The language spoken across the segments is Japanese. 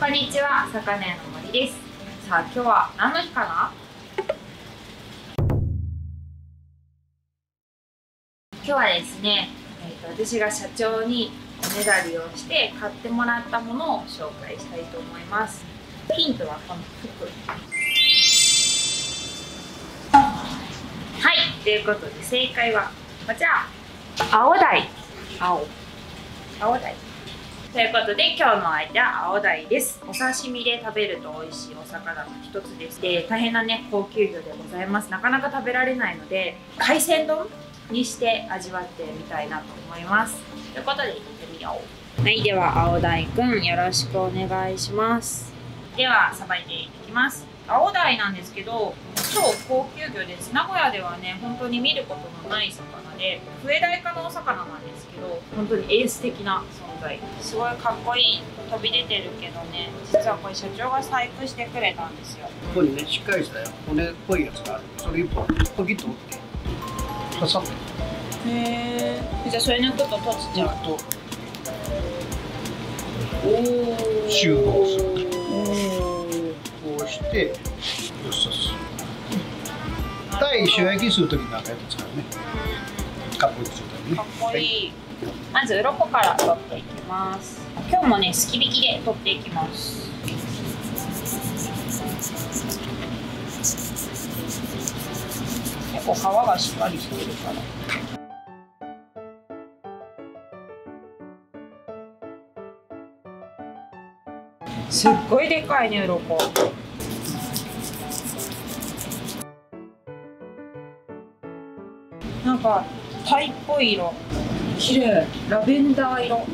こんにちは、魚屋の森です。さあ、今日は何の日かな？今日はですね、私が社長におねだりをして買ってもらったものを紹介したいと思います。ヒントはこの服。はい、ということで正解はこちら、青鯛。青鯛。ということで今日の相手は青鯛です。お刺身で食べると美味しいお魚の一つです。で、大変なね高級魚でございます。なかなか食べられないので海鮮丼にして味わってみたいなと思います。ということで行ってみよう。はい、では青鯛くんよろしくお願いします。ではさばいていきます。青鯛なんですけど超高級魚です。名古屋ではね本当に見ることのない魚で、笛鯛科のお魚なんですけど本当にエース的な存在。すごいかっこいい、飛び出てるけどね、実はこれ社長が細工してくれたんですよ。 ここにねしっかりした骨っぽいやつがある。それ一本ポキッと折って挟んで。 へえ。じゃあそれ抜くと閉じちゃうと。 収納する。こうしてよしよし。鯛塩焼きするときなんかやつ使うね。かっこいいですよね。 かっこいい。まず鱗から取っていきます。今日もねすき引きで取っていきます。結構皮がしっかりしてるから。すっごいでかいね、鱗。なんか鯛っぽい色。綺麗。ラベンダー色。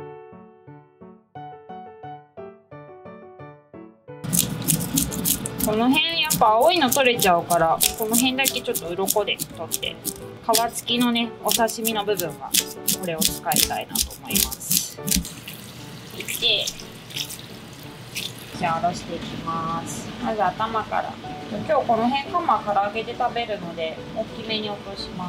この辺やっぱ青いの取れちゃうから、この辺だけちょっと鱗で取って、皮付きのねお刺身の部分はこれを使いたいなと思います。で、じゃあおろしていきます。まず頭から。今日この辺カマ唐揚げで食べるので大きめに落とします。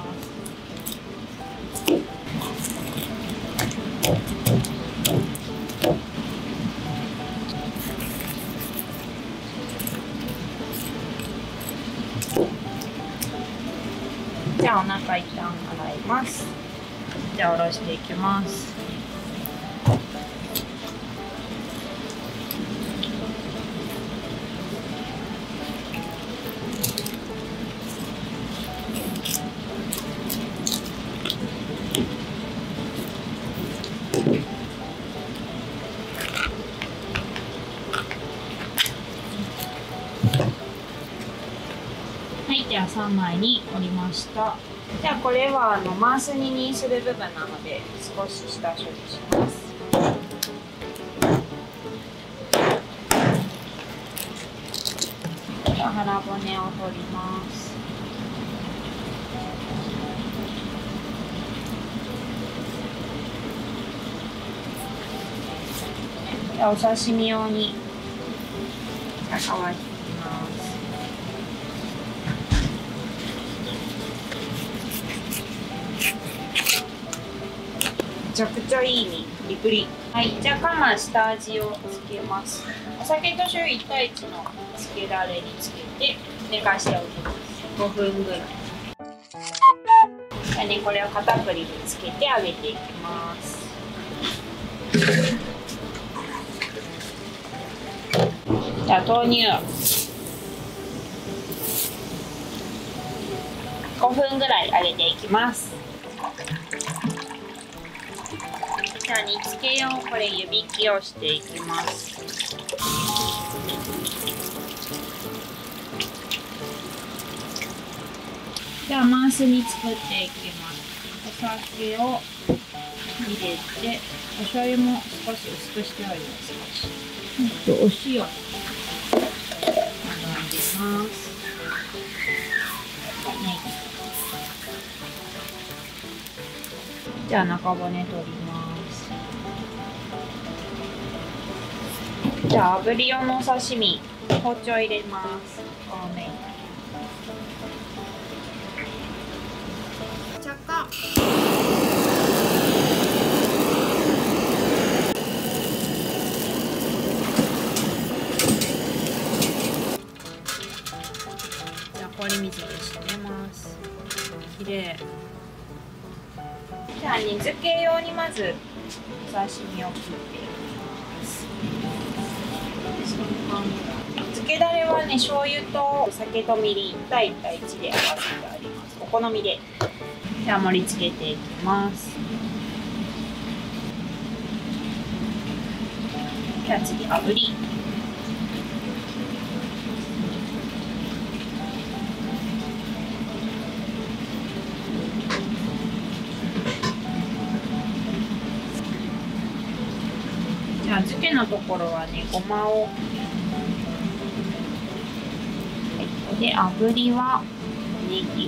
じゃあお腹一旦洗います。じゃあおろしていきます。はい、じゃあ3枚に折りました。じゃあこれはマンス煮にする部分なので少し下処理します。じゃあ腹骨を取ります。じゃあお刺身用にじゃあ皮引きます。めちゃくちゃいい身、プリプリ。はい、じゃあカマ下味をつけます。お酒と醤油1対1のつけだれにつけて寝かしておきます。5分ぐらい。じゃあね、これを片栗につけて揚げていきます。じゃあ豆乳5分ぐらい揚げていきます。じゃあ煮付け用これ湯引きをしていきます。じゃあマンスに作っていきます。お酒を入れて、お醤油も少し薄くしております。お塩を入れます。じゃあ中骨取ります。じゃあ炙り用のお刺身、包丁入れます。多めに。着火。 カニ漬け用にまずお刺身を切っていきます。漬けだれはね、醤油とお酒とみりん1対1対1で合わせてあります。お好みで。では盛り付けていきます。では次、炙り。じゃあ漬けのところはね、ごまを。で、炙りはネギ。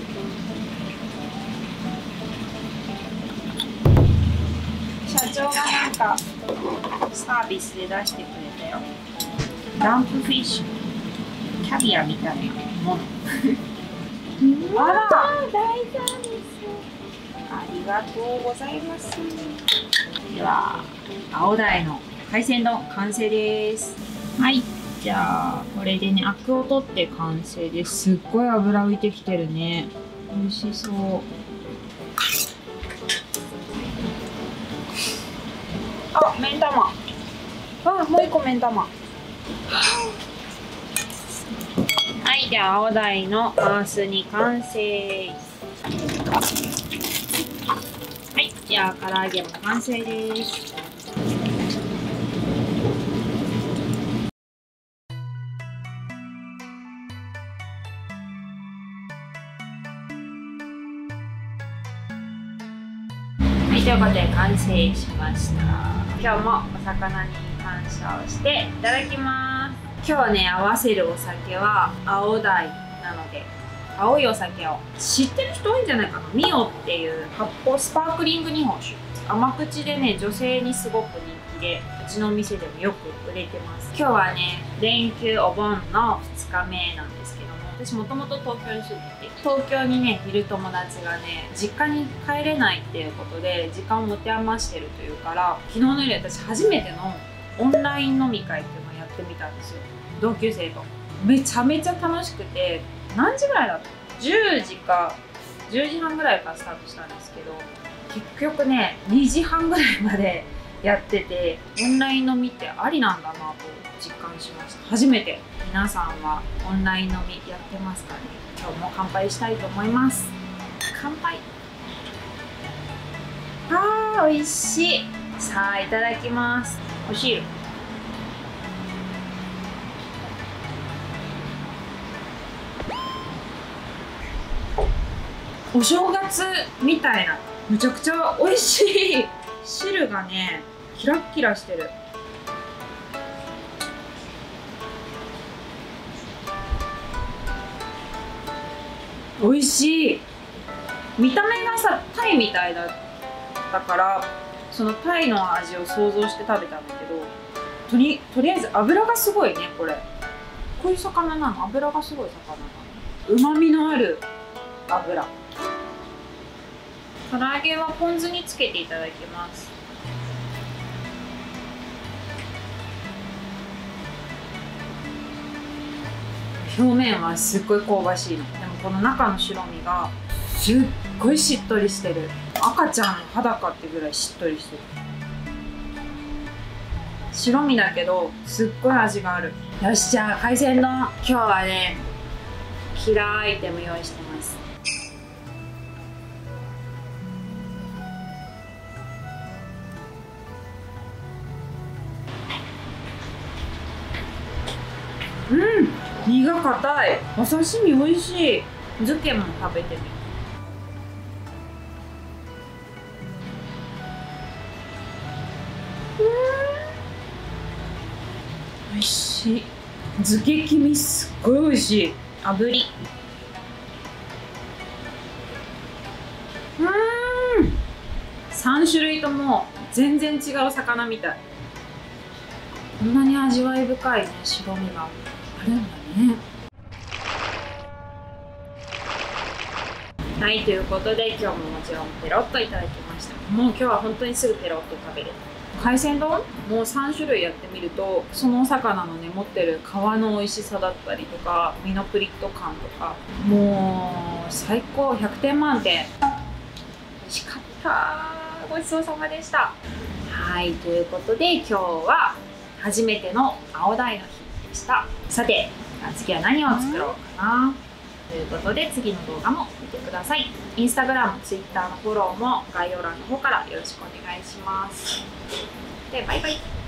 社長がなんかサービスで出してくれたよ。ランプフィッシュ、キャビアみたいなもの。あら、大丈夫です。ありがとうございます。では、青鯛の海鮮丼完成です。はい。じゃあこれでね、アクを取って完成です。すっごい油浮いてきてるね。美味しそう。あ、目ん玉。あ、もう一個目ん玉。はい、じゃあ青鯛のアースに完成。はい、じゃあ唐揚げも完成です。はい、ということで完成しました。今日もお魚に感謝をしていただきます。今日ね、合わせるお酒は青鯛なので、青いお酒を知ってる人多いんじゃないかな。ミオっていう発泡スパークリング日本酒。甘口でね、女性にすごく人気で、うちのお店でもよく売れてます。今日はね、連休お盆の2日目なんですけども、私もともと東京に住んでいて、東京にねいる友達がね、実家に帰れないっていうことで時間を持て余してるというから、昨日の夜私初めてのオンライン飲み会っていうのをやってみたんですよ。同級生と。めちゃめちゃ楽しくて、何時ぐらいだった ?10 時か10時半ぐらいからスタートしたんですけど、結局ね2時半ぐらいまでやってて、オンライン飲みってありなんだなと実感しました。初めて。皆さんはオンライン飲みやってますかね。今日も乾杯したいと思います。乾杯。あー、美味しい。さあいただきます。お汁。お正月みたいな、むちゃくちゃ美味しい。汁がねキラッキラしてる。美味しい。見た目がさ、タイみたいだったから、そのタイの味を想像して食べたんだけど、とりあえず油がすごいね。これこういう魚なの。油がすごい魚なの。うまみのある油。唐揚げはポン酢につけていただきます。表面はすっごい香ばしいの。でもこの中の白身がすっごいしっとりしてる。赤ちゃんの肌かってぐらいしっとりしてる。白身だけどすっごい味がある。よし、じゃあ海鮮丼。今日はねキラーアイテム用意してます。うん、身が硬い。お刺身美味しい。漬けも食べてみる。美味しい。漬け黄身すっごい美味しい。炙り。3種類とも全然違う魚みたい。こんなに味わい深いね、白身があるんだね。はい、ということで今日ももちろんペロッといただきました。もう今日は本当にすぐペロッと食べれる。海鮮丼もう3種類やってみると、そのお魚のね持ってる皮の美味しさだったりとか、身のプリッと感とか、もう最高。100点満点。美味しかった。 ごちそうさまでした。はい、ということで今日は初めての青鯛の日でした。さて、次は何を作ろうかなということで、次の動画も見てください。インスタグラム、ツイッターのフォローも概要欄の方からよろしくお願いします。で、バイバイ。